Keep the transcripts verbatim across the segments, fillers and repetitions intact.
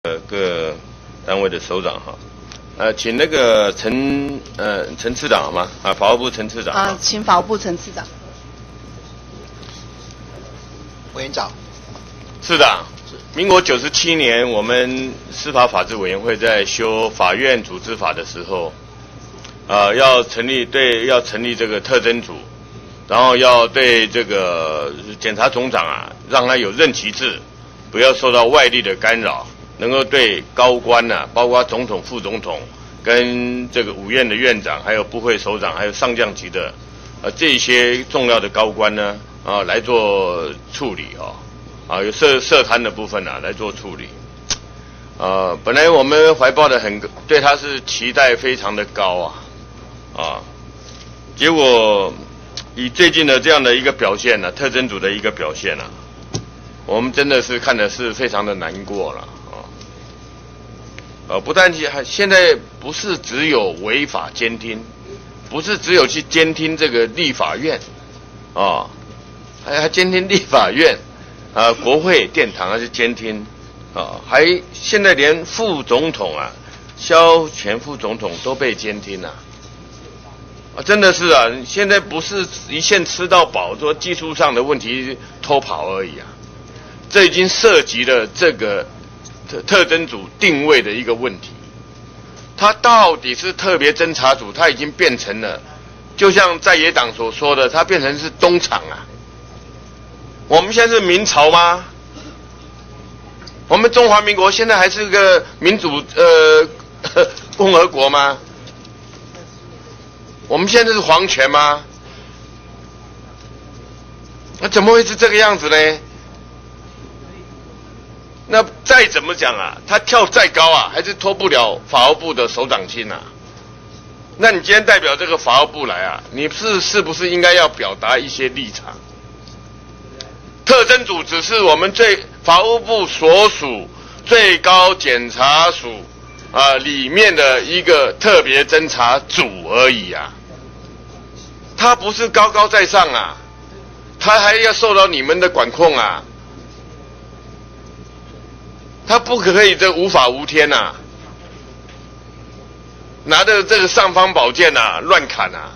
呃各单位的首长哈，呃，请那个陈呃陈次长好吗？啊，法务部陈次长。 啊，请法务部陈次长。 委员长。 次长。民国九十七年，我们司法法制委员会在修法院组织法的时候，呃，要成立对要成立这个特侦组，然后要对这个检察总长啊，让他有任期制，不要受到外力的干扰，能够对高官呐、啊，包括总统、副总统跟这个五院的院长，还有部会首长，还有上将级的，呃，这些重要的高官呢，啊，来做处理哦。啊，有涉涉贪的部分啊，来做处理。呃，本来我们怀抱的很对他是期待非常的高啊，啊，结果以最近的这样的一个表现呢、啊，特侦组的一个表现啊，我们真的是看的是非常的难过了啊。呃，不但还现在不是只有违法监听，不是只有去监听这个立法院啊，还还监听立法院。啊，国会殿堂还是监听，啊，还现在连副总统啊，萧前副总统都被监听啊，啊，真的是啊，现在不是一线吃到饱，说技术上的问题偷跑而已啊，这已经涉及了这个特特侦组定位的一个问题，它到底是特别侦查组，它已经变成了，就像在野党所说的，它变成是东厂啊。我们现在是明朝吗？我们中华民国现在还是个民主呃共和国吗？我们现在是皇权吗？那怎么会是这个样子呢？那再怎么讲啊，他跳再高啊，还是脱不了法务部的手掌心啊。那你今天代表这个法务部来啊，你是是不是应该要表达一些立场？特侦组只是我们最法务部所属最高检察署啊、呃、里面的一个特别侦查组而已啊，它不是高高在上啊，它还要受到你们的管控啊，它不可以这无法无天呐、啊，拿着这个尚方宝剑啊乱砍啊。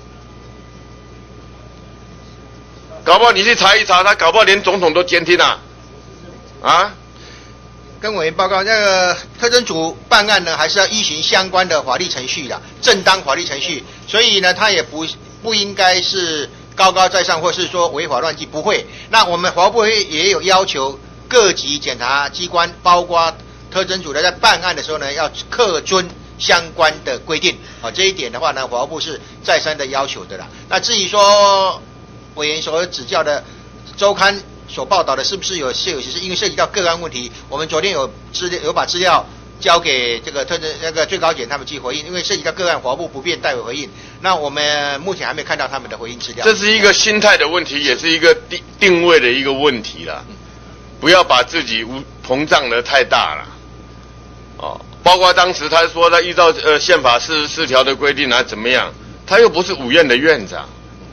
搞不好你去查一查，他搞不好连总统都监听啊！啊， 跟委员报告，那个特侦组办案呢，还是要依循相关的法律程序的，正当法律程序。所以呢，他也不不应该是高高在上，或是说违法乱纪，不会。那我们法务部也有要求各级检察机关，包括特侦组的，在办案的时候呢，要恪遵相关的规定。啊，这一点的话呢，法务部是再三的要求的啦。那至于说，委员所指教的周刊所报道的是不是有是有是因为涉及到个案问题，我们昨天有资料有把资料交给这个特侦那个最高检他们去回应，因为涉及到个案，法务部不便代为回应。那我们目前还没看到他们的回应资料。 这是一个心态的问题，也是一个定定位的一个问题啦。不要把自己膨胀得太大了。哦，包括当时他说他依照呃宪法四十四条的规定啊怎么样，他又不是五院的院长。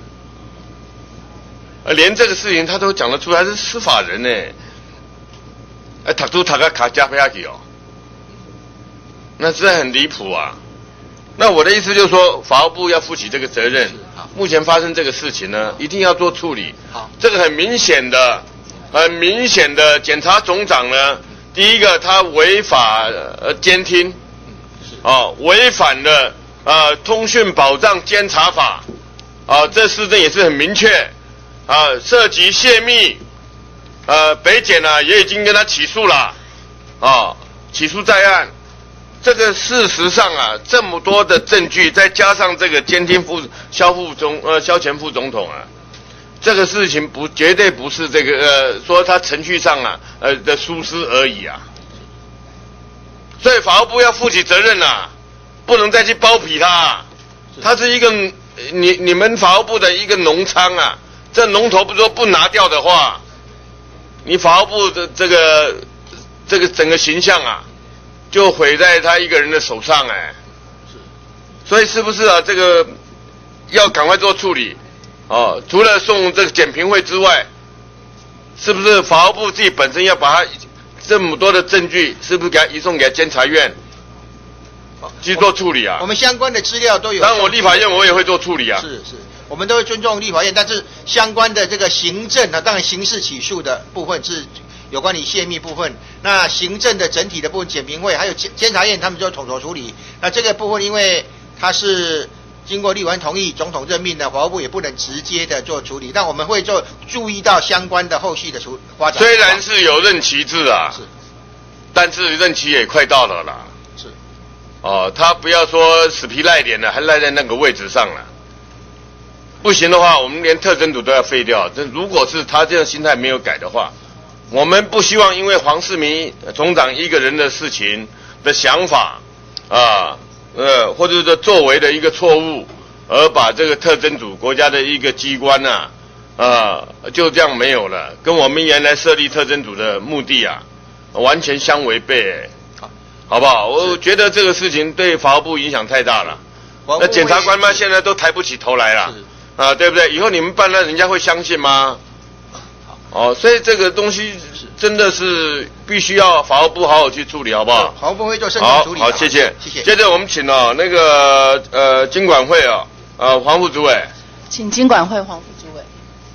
呃，连这个事情他都讲得出来，是司法人呢。哎，读书读个卡加菲亚去哦，那实在很离谱啊。那我的意思就是说，法务部要负起这个责任。目前发生这个事情呢，一定要做处理。 好， 这个很明显的、很明显的，检察总长呢，第一个他违法呃监听，哦，违反了呃通讯保障监察法，啊，这事证也是很明确。啊，涉及泄密，呃，北检啊也已经跟他起诉了，啊，起诉在案。这个事实上啊，这么多的证据，再加上这个监听副萧副总呃萧前副总统啊，这个事情不绝对不是这个呃说他程序上啊呃的疏失而已啊。所以法务部要负起责任啦、啊，不能再去包庇他、啊，他是一个你你们法务部的一个农仓啊。这龙头不说不拿掉的话，你法务部的这个这个整个形象啊，就毁在他一个人的手上哎。所以是不是啊？这个要赶快做处理哦。除了送这个检评会之外，是不是法务部自己本身要把它这么多的证据，是不是给他移送给监察院去做处理啊？ 我们相关的资料都有。 当然，我立法院我也会做处理啊。 是是，我们都会尊重立法院，但是相关的这个行政呢，当然刑事起诉的部分是有关你泄密部分，那行政的整体的部分，检评会还有监监察院他们就统筹处理。那这个部分，因为它是经过立法院同意，总统任命的，法务部也不能直接的做处理，但我们会做注意到相关的后续的处发展。 虽然是有任期制啊， 是， 但是任期也快到了啦。 是， 哦，他不要说死皮赖脸的，还赖在那个位置上了。不行的话，我们连特侦组都要废掉。这如果是他这样心态没有改的话，我们不希望因为黄世明总长一个人的事情的想法啊。呃，或者是作为的一个错误，而把这个特侦组国家的一个机关呐、啊，啊、呃，就这样没有了，跟我们原来设立特侦组的目的啊，完全相违背，好，好不好？我觉得这个事情对法务部影响太大了。那检察官嘛，现在都抬不起头来了，啊，对不对？以后你们办了，人家会相信吗？哦，所以这个东西真的是必须要法务部好好去处理，好不好？ 法务部会做慎重处理。 好，好，谢谢， 谢谢。 接着我们请哦那个呃金管会啊，呃黄副主委， 请金管会黄副主委。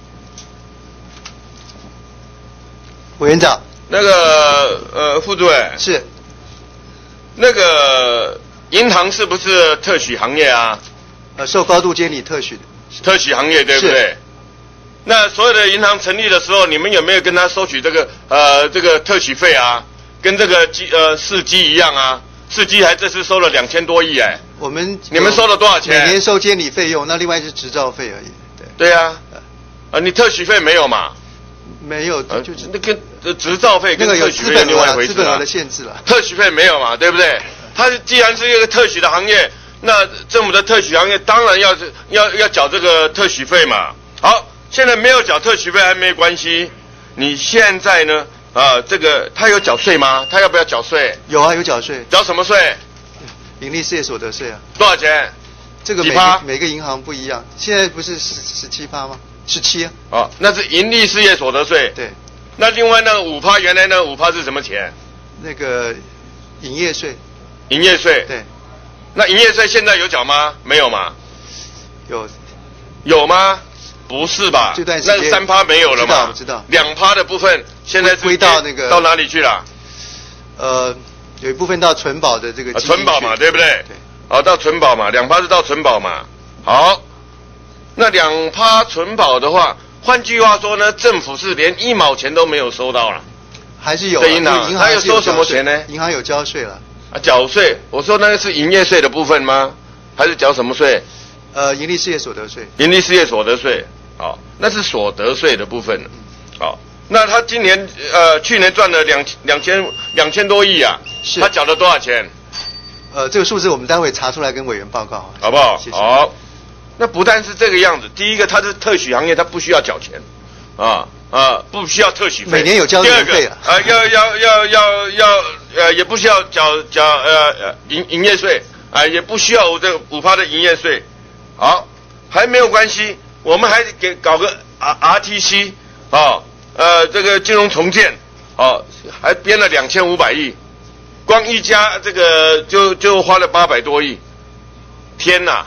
委员长， 那个呃副主委是， 那个银行是不是特许行业啊？ 呃，受高度监理特许的。 特许行业对不对？那所有的银行成立的时候，你们有没有跟他收取这个呃这个特许费啊？跟这个基呃世基一样啊？世基还这次收了两千多亿哎。 我们你们收了多少钱？ 每年收监理费用，那另外是执照费而已。 对。对啊。啊，你特许费没有嘛？ 没有，就是那跟呃执照费跟那个有特许费另外一回事啊。 资本额的限制了。 特许费没有嘛？对不对？它既然是一个特许的行业，那政府的特许行业当然要是要要缴这个特许费嘛。好。现在没有缴特许费还没关系，你现在呢？啊、呃，这个他有缴税吗？他要不要缴税？ 有啊，有缴税。 缴什么税？ 盈利事业所得税啊。 多少钱？ 这个每个每个银行不一样，现在不是十十七趴吗？十七啊。 哦，那是盈利事业所得税。 对。 那另外那五趴，原来那五趴是什么钱？ 那个营业税。 营业税。 对。 那营业税现在有缴吗？没有嘛？ 有。 有吗？不是吧？ 这段时间那三趴没有了嘛？ 我知道。 两趴的部分现在归到那个到哪里去了？ 呃，有一部分到存保的这个、 啊、存保嘛，对不对？ 对。 好，到存保嘛，两趴是到存保嘛。好，那两趴存保的话，换句话说呢，政府是连一毛钱都没有收到了。 还是有、啊。 对银行， 银行有收什么钱呢？ 银行有交税了。 啊，缴税。我说那个是营业税的部分吗？还是缴什么税？ 呃，盈利事业所得税。 盈利事业所得税。好、哦，那是所得税的部分。好、哦，那他今年呃去年赚了两两千两千多亿啊， 是他缴了多少钱？ 呃，这个数字我们待会查出来跟委员报告， 好不好？ 谢谢。 好，那不但是这个样子，第一个它是特许行业，它不需要缴钱，啊啊，不需要特许费， 每年有交年费了。 啊，要要要要要呃，也不需要缴缴呃呃营营业税啊，也不需要这五趴的营业税。好，还没有关系。我们还给搞个 R R T C 啊，呃，这个金融重建，哦、啊，还编了两千五百亿，光一家这个就就花了八百多亿，天哪！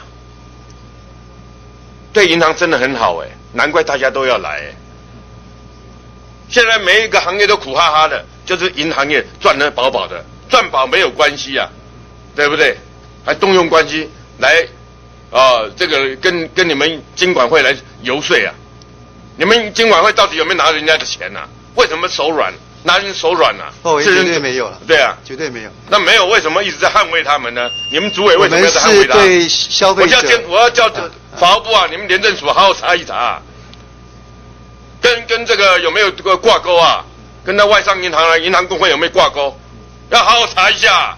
对银行真的很好哎，难怪大家都要来哎。现在每一个行业都苦哈哈的，就是银行业赚得饱饱的，赚饱没有关系啊，对不对？还动用关系来。啊、呃，这个跟跟你们金管会来游说啊！你们金管会到底有没有拿人家的钱啊？为什么手软？拿人手软啊？ 哦，绝对没有了。 对啊， 绝对没有。 那没有，为什么一直在捍卫他们呢？你们主委为什么要在捍卫他？ 我们是对消费者。 我叫我要叫法务部啊，你们廉政署好好查一查、啊，跟跟这个有没有这个挂钩啊？跟那外商银行啊、银行工会有没有挂钩？要好好查一下。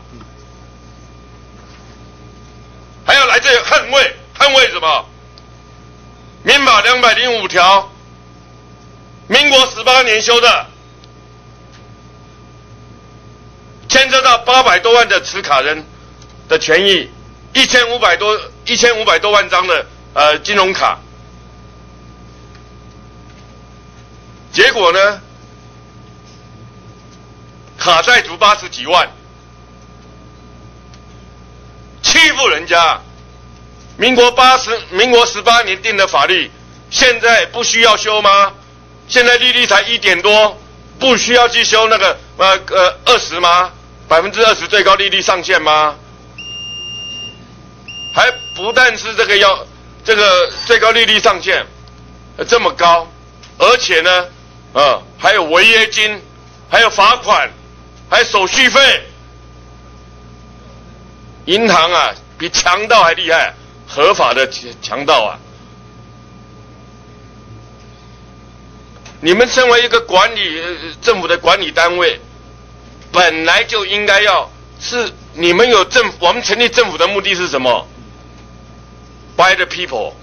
还要来这捍卫，捍卫什么？民法两百零五条，民国十八年修的，牵涉到八百多万的持卡人的权益，一千五百多一千五百多万张的呃金融卡，结果呢， 卡债族八十几万，欺负人家。民国八十，民国十八年定的法律，现在不需要修吗？现在利率才一点多，不需要去修那个呃呃二十吗？百分之二十最高利率上限吗？还不但是这个要这个最高利率上限、呃、这么高，而且呢，呃还有违约金，还有罚款，还有手续费。银行啊，比强盗还厉害。合法的强盗啊！你们身为一个管理政府的管理单位，本来就应该要是你们有政府，我们成立政府的目的是什么 ？By the people,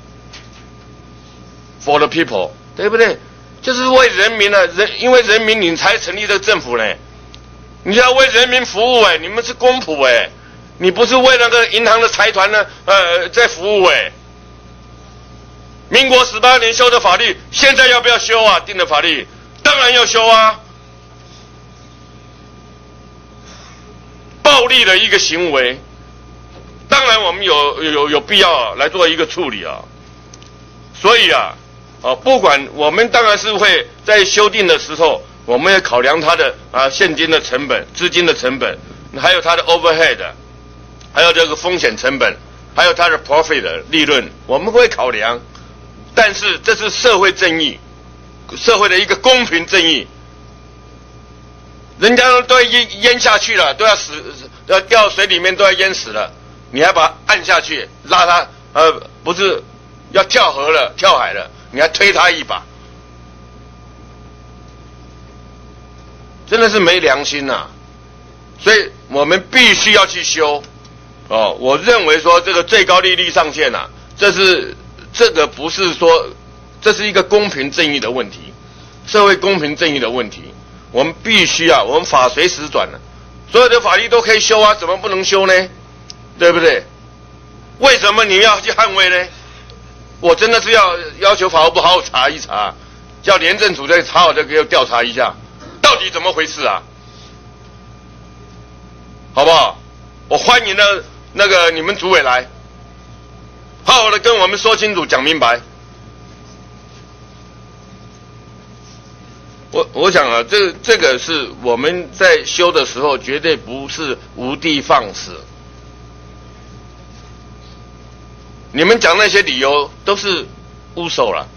for the people， 对不对？就是为人民的、啊、人，因为人民你才成立这个政府呢。你要为人民服务哎、欸，你们是公仆哎、欸。你不是为那个银行的财团呢，呃，在服务哎。民国十八年修的法律，现在要不要修啊？定的法律，当然要修啊。暴力的一个行为，当然我们有有有必要来做一个处理啊。所以啊，啊，不管我们当然是会在修订的时候，我们要考量它的啊现金的成本、资金的成本，还有它的 overhead。还有这个风险成本，还有它的 profit 的利润，我们会考量。但是这是社会正义，社会的一个公平正义。人家都要淹淹下去了，都要死，要掉水里面都要淹死了，你还把它按下去，拉他，呃，不是要跳河了、跳海了，你还推他一把，真的是没良心呐！所以我们必须要去修。哦，我认为说这个最高利率上限啊，这是这个不是说，这是一个公平正义的问题，社会公平正义的问题，我们必须啊，我们法随时转了，所有的法律都可以修啊，怎么不能修呢？对不对？为什么你要去捍卫呢？我真的是要要求法务部好好查一查，叫廉政署再好好的给我调查一下，到底怎么回事啊？好不好？我欢迎呢。那个你们主委来，好好的跟我们说清楚、讲明白。我我想啊，这这个是我们在修的时候，绝对不是无的放矢。你们讲那些理由都是污手了。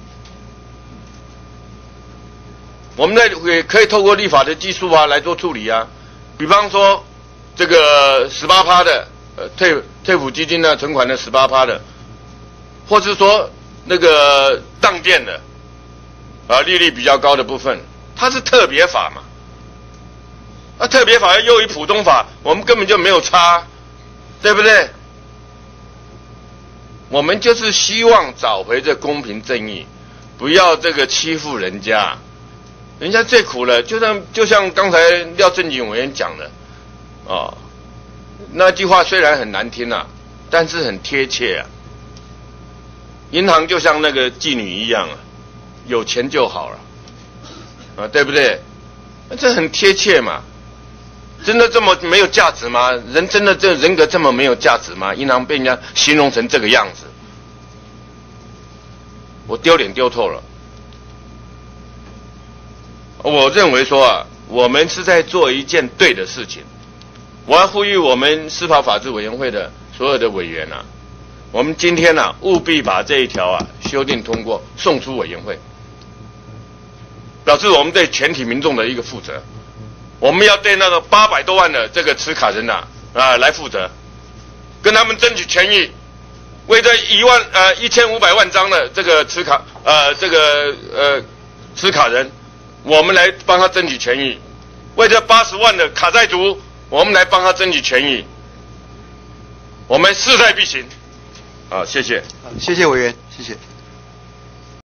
我们在也可以透过立法的技术啊来做处理啊，比方说这个十八趴的。呃，退退抚基金呢，存款的十八趴的，或是说那个当店的，啊，利率比较高的部分，它是特别法嘛，啊，特别法要优于普通法，我们根本就没有差，对不对？我们就是希望找回这公平正义，不要这个欺负人家，人家最苦了，就像就像刚才廖正景委员讲的，啊。那句话虽然很难听啊，但是很贴切啊。银行就像那个妓女一样啊，有钱就好了，啊，对不对？这很贴切嘛。真的这么没有价值吗？人真的这人格这么没有价值吗？银行被人家形容成这个样子，我丢脸丢透了。我认为说啊，我们是在做一件对的事情。我要呼吁我们司法法制委员会的所有的委员啊，我们今天啊务必把这一条啊修订通过，送出委员会，表示我们对全体民众的一个负责。我们要对那个八百多万的这个持卡人呐 啊, 啊来负责，跟他们争取权益，为这一万呃一千五百万张的这个持卡呃这个呃持卡人，我们来帮他争取权益，为这八十万的卡债族。我们来帮他争取权益，我们势在必行。好，谢谢。 谢谢委员，谢谢。